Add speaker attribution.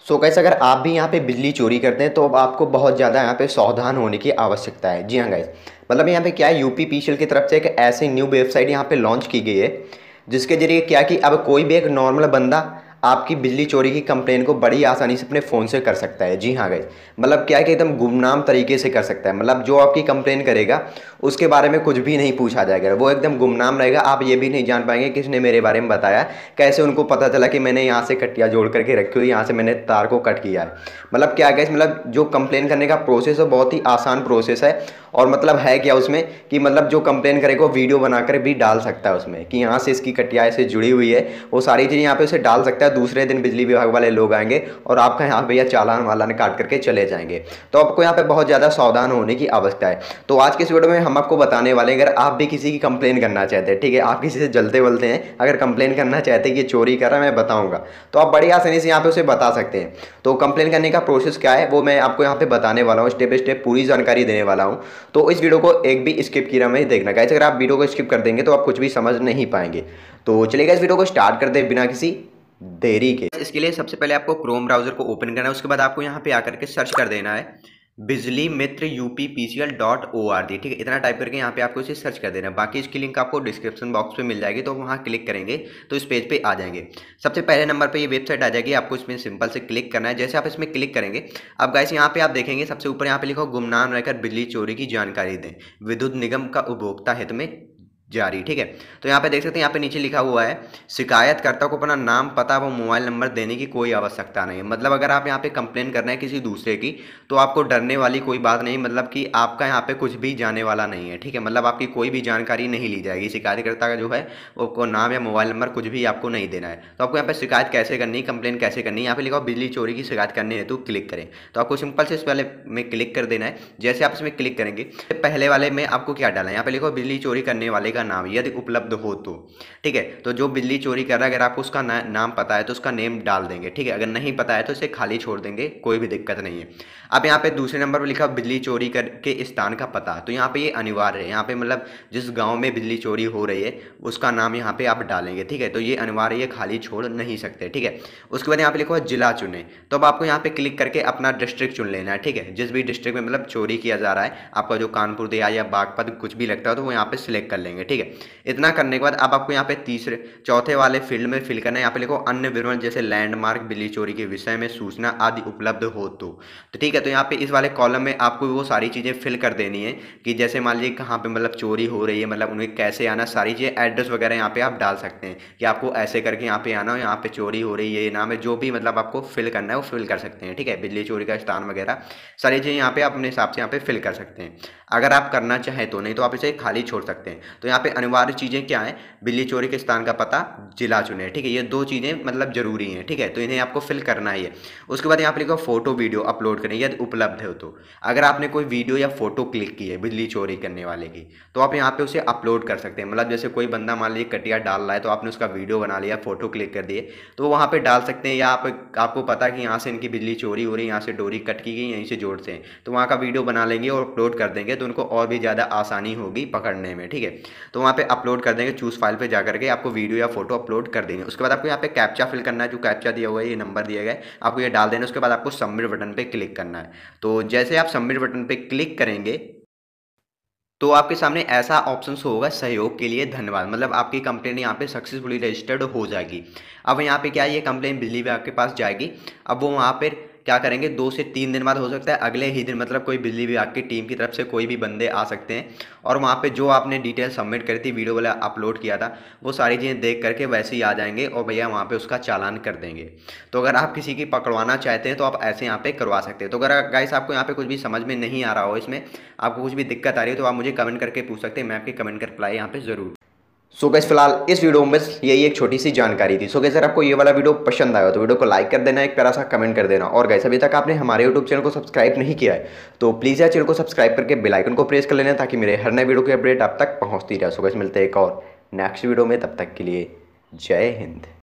Speaker 1: So guys, अगर आप भी यहाँ पे बिजली चोरी करते हैं तो अब आपको बहुत ज़्यादा यहाँ पे सावधान होने की आवश्यकता है। जी हाँ गाइस, मतलब यहाँ पे क्या है, यूपीपीसीएल की तरफ से एक ऐसी न्यू वेबसाइट यहाँ पे लॉन्च की गई है जिसके जरिए क्या कि अब कोई भी एक नॉर्मल बंदा आपकी बिजली चोरी की कंप्लेन को बड़ी आसानी से अपने फ़ोन से कर सकता है। जी हाँ गाइस, मतलब क्या है कि एकदम गुमनाम तरीके से कर सकता है। मतलब जो आपकी कंप्लेन करेगा उसके बारे में कुछ भी नहीं पूछा जाएगा, वो एकदम गुमनाम रहेगा। आप ये भी नहीं जान पाएंगे किसने मेरे बारे में बताया, कैसे उनको पता चला कि मैंने यहाँ से कटिया जोड़ करके रखी हुई, यहाँ से मैंने तार को कट किया है। मतलब क्या गाइस, मतलब जो कंप्लेन करने का प्रोसेस है बहुत ही आसान प्रोसेस है। और मतलब है क्या उसमें कि मतलब जो कंप्लेन करेगा वो वीडियो बनाकर भी डाल सकता है उसमें कि यहाँ से इसकी कटिया ऐसे जुड़ी हुई है, वो सारी चीज़ें यहाँ पे उसे डाल सकता है। दूसरे दिन बिजली विभाग वाले लोग आएंगे और आपका यहाँ भैया चालान वालान काट करके चले जाएंगे। तो आपको यहाँ पे बहुत ज़्यादा सावधान होने की आवश्यकता है। तो आज के इस वीडियो में हम आपको बताने वाले हैं, अगर आप भी किसी की कंप्लेन करना चाहते हैं, ठीक है, आप किसी से जलते वलते हैं, अगर कंप्लेन करना चाहते हैं कि ये चोरी कर रहा है, मैं बताऊंगा, तो आप बड़ी आसानी से यहाँ पे उसे बता सकते हैं। तो कंप्लेन करने का प्रोसेस क्या है वो मैं आपको यहाँ पे बताने वाला हूँ, स्टेप बाय स्टेप पूरी जानकारी देने वाला हूँ। तो इस वीडियो को एक भी स्किप किया नहीं देखना गाइस, अगर आप वीडियो को स्किप कर देंगे तो आप कुछ भी समझ नहीं पाएंगे। तो चलिए इस वीडियो को स्टार्ट कर दे बिना किसी देरी के। इसके लिए सबसे पहले आपको क्रोम ब्राउजर को ओपन करना है, उसके बाद आपको यहाँ पे आकर के सर्च कर देना है बिजली मित्र UPPCL.org, ठीक है, इतना टाइप करके यहाँ पे आपको इसे सर्च कर देना है। बाकी इसकी लिंक आपको डिस्क्रिप्शन बॉक्स पे मिल जाएगी, तो वहाँ क्लिक करेंगे तो इस पेज पे आ जाएंगे। सबसे पहले नंबर पे ये वेबसाइट आ जाएगी, आपको इसमें सिंपल से क्लिक करना है। जैसे आप इसमें क्लिक करेंगे, अब गाइस यहाँ पे आप देखेंगे सबसे ऊपर यहाँ पे लिखो गुमनाम रहकर बिजली चोरी की जानकारी दें, विद्युत निगम का उपभोक्ता हित में जारी, ठीक है। तो यहाँ पे देख सकते हैं, यहाँ पे नीचे लिखा हुआ है शिकायतकर्ता को अपना नाम, पता व मोबाइल नंबर देने की कोई आवश्यकता नहीं है। मतलब अगर आप यहाँ पे कंप्लेन कर रहे हैं किसी दूसरे की, तो आपको डरने वाली कोई बात नहीं, मतलब कि आपका यहाँ पे कुछ भी जाने वाला नहीं है, ठीक है। मतलब आपकी कोई भी जानकारी नहीं ली जाएगी। शिकायतकर्ता का जो है वो नाम या मोबाइल नंबर कुछ भी आपको नहीं देना है। तो आपको यहाँ पे शिकायत कैसे करनी है, कंप्लेन कैसे करनी है, यहाँ पे लिखा बिजली चोरी की शिकायत करने हेतु क्लिक करें। तो आपको सिंपल से इस वाले में क्लिक कर देना है। जैसे आप इसमें क्लिक करेंगे, पहले वाले में आपको क्या डालना है, यहाँ पे लिखो बिजली चोरी करने वाले का नाम यदि उपलब्ध हो तो, ठीक है। तो जो बिजली चोरी कर रहा है, अगर आपको उसका नाम पता है तो उसका नेम डाल देंगे, ठीक है। अगर नहीं पता है तो इसे खाली छोड़ देंगे, कोई भी दिक्कत नहीं है। अब यहाँ पे दूसरे नंबर पर लिखा बिजली चोरी करके स्थान का पता, तो यहाँ पे ये अनिवार्य है। यहाँ पे मतलब जिस गांव में बिजली चोरी हो रही है उसका नाम यहाँ पे आप डालेंगे, ठीक है। तो ये अनिवार्य, ये खाली छोड़ नहीं सकते, ठीक है। उसके बाद यहाँ पे लिखो जिला चुने, तो अब आपको यहाँ पे क्लिक करके अपना डिस्ट्रिक्ट चुन लेना है, ठीक है। जिस भी डिस्ट्रिक्ट में मतलब चोरी किया जा रहा है, आपका जो कानपुर दिया या बागपत कुछ भी लगता है तो वो यहाँ पे सिलेक्ट कर लेंगे, ठीक है। इतना करने के बाद अब आपको यहाँ पे चौथे वाले फील्ड में फिल करना है। यहाँ पे लिखो अन्य विवरण जैसे लैंडमार्क, बिजली चोरी के विषय में सूचना आदि उपलब्ध हो तो ठीक है। तो यहाँ पे इस वाले कॉलम में आपको वो सारी चीज़ें फिल कर देनी है कि जैसे मान लीजिए कहाँ पे मतलब चोरी हो रही है, मतलब उन्हें कैसे आना, सारी चीज़ें, एड्रेस वगैरह यहाँ पे आप डाल सकते हैं कि आपको ऐसे करके यहाँ पे आना हो, यहाँ पे चोरी हो रही है, ये नाम है, जो भी मतलब आपको फिल करना है वो फिल कर सकते हैं, ठीक है। बिजली चोरी का स्थान वगैरह सारी चीज़ें यहाँ पे आप अपने हिसाब से यहाँ पे फिल कर सकते हैं, अगर आप करना चाहें तो, नहीं तो आप इसे खाली छोड़ सकते हैं। तो यहाँ पे अनिवार्य चीज़ें क्या है, बिजली चोरी के स्थान का पता, जिला चुने, ठीक है। ये दो चीज़ें मतलब जरूरी हैं, ठीक है। तो इन्हें आपको फिल करना ही है। उसके बाद यहाँ पे लिखो फोटो वीडियो अपलोड करें यदि उपलब्ध हो तो, अगर आपने कोई वीडियो या फोटो क्लिक की है बिजली चोरी करने वाले की, तो आप यहाँ पे उसे अपलोड कर सकते हैं। मतलब जैसे कोई बंदा मान लीजिए कटिया डाल रहा है, तो आपने उसका वीडियो बना लिया, फोटो क्लिक कर दिए, तो वहाँ पे डाल सकते हैं। या आपको पता है कि यहाँ से इनकी बिजली चोरी हो रही है, यहाँ से डोरी कट की गई, यहीं से जोड़ते हैं, तो वहाँ का वीडियो बना लेंगे और अपलोड कर देंगे, तो उनको और भी ज़्यादा आसानी होगी पकड़ने में, ठीक है। तो वहाँ पे अपलोड कर देंगे, चूज फाइल पे जाकर के आपको वीडियो या फोटो अपलोड कर देंगे। उसके बाद आपको यहाँ पे कैप्चा फिल करना है, जो कैप्चा दिया हुआ है, ये नंबर दिया गया है, आपको ये डाल देना। उसके बाद आपको सबमिट बटन पे क्लिक करना है। तो जैसे आप सबमिट बटन पे क्लिक करेंगे तो आपके सामने ऐसा ऑप्शन होगा सहयोग के लिए धन्यवाद, मतलब आपकी कंप्लेन यहाँ पे सक्सेसफुली रजिस्टर्ड हो जाएगी। अब यहाँ पे क्या है, ये कंप्लेन बिजली विभाग के पास जाएगी। अब वो वहाँ पर क्या करेंगे, 2 से 3 दिन बाद, हो सकता है अगले ही दिन, मतलब कोई बिजली विभाग की टीम की तरफ से कोई भी बंदे आ सकते हैं और वहाँ पे जो आपने डिटेल सबमिट करी थी, वीडियो वाला अपलोड किया था, वो सारी चीज़ें देख करके वैसे ही आ जाएंगे और भैया वहाँ पे उसका चालान कर देंगे। तो अगर आप किसी की पकड़वाना चाहते हैं तो आप ऐसे यहाँ पे करवा सकते हैं। तो अगर गाइस आपको यहाँ पे कुछ भी समझ में नहीं आ रहा हो, इसमें आपको कुछ भी दिक्कत आ रही है, तो आप मुझे कमेंट करके पूछ सकते हैं, मैं आपके कमेंट का रिप्लाई यहाँ पे जरूर। सो गाइस, फिलहाल इस वीडियो में बस यही एक छोटी सी जानकारी थी। सो गाइस, अगर आपको ये वाला वीडियो पसंद आया तो वीडियो को लाइक कर देना, एक प्यारा सा कमेंट कर देना। और गाइस, अभी तक आपने हमारे यूट्यूब चैनल को सब्सक्राइब नहीं किया है तो प्लीज़ यार चैनल को सब्सक्राइब करके बेल आइकन को प्रेस कर लेना, ताकि मेरे हर नए वीडियो की अपडेट आप तक पहुँचती रहे। सो गाइस, मिलते हैं एक और नेक्स्ट वीडियो में, तब तक के लिए जय हिंद।